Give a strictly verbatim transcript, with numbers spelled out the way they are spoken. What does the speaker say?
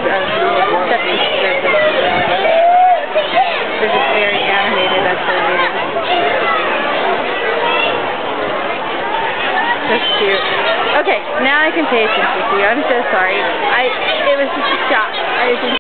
Except the surface. They're just very animated, that's what it is. That's cute. Okay, now I can pay attention to you. I'm so sorry. I, it was just a shock. I was